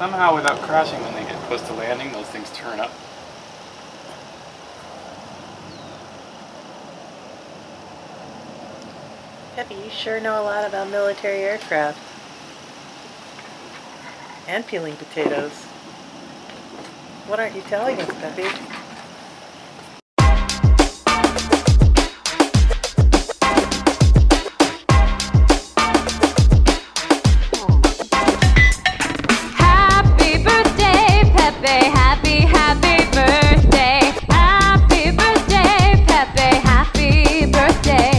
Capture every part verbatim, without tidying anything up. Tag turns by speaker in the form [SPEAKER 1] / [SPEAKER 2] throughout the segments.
[SPEAKER 1] Somehow, without crashing, when they get close to landing, those things turn up.
[SPEAKER 2] Peppy, you sure know a lot about military aircraft. And peeling potatoes. What aren't you telling us, Peppy?
[SPEAKER 3] Happy birthday, Peppy. Happy, happy birthday. Happy birthday, Peppy. Happy birthday.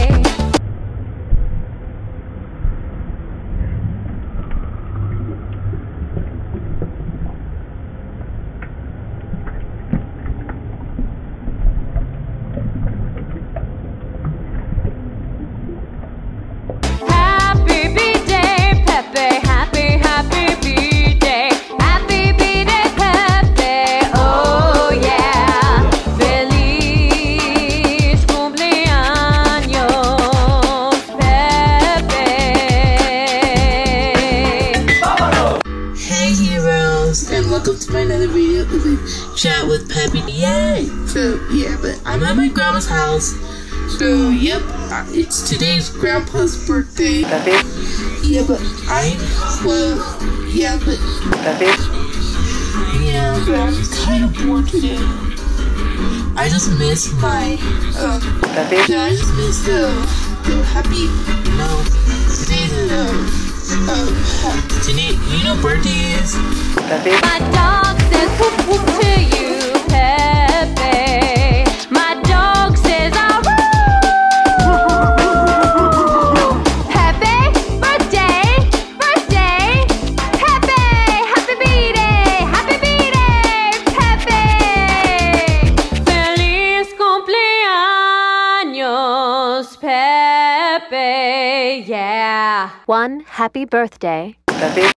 [SPEAKER 4] And welcome to my another video of a chat with Peppy. Yay! So yeah, but I'm at my grandma's house. So yep, uh, it's today's grandpa's birthday.
[SPEAKER 2] Peppy?
[SPEAKER 4] Yeah, but I well yeah, but
[SPEAKER 2] Peppy?
[SPEAKER 4] Yeah, but I'm kind of bored today. I just miss my um.
[SPEAKER 2] Peppy?
[SPEAKER 4] Yeah, I just miss the the happy. No, today's the. Um, today, you know birthday is?
[SPEAKER 2] Peppy?
[SPEAKER 3] My dog says whoop whoop to you, Peppy. My dog says ah woo. Peppy, birthday, birthday, Peppy, happy birthday, happy birthday, Peppy. Feliz cumpleaños, Peppy, yeah. One happy birthday.
[SPEAKER 2] Peppy?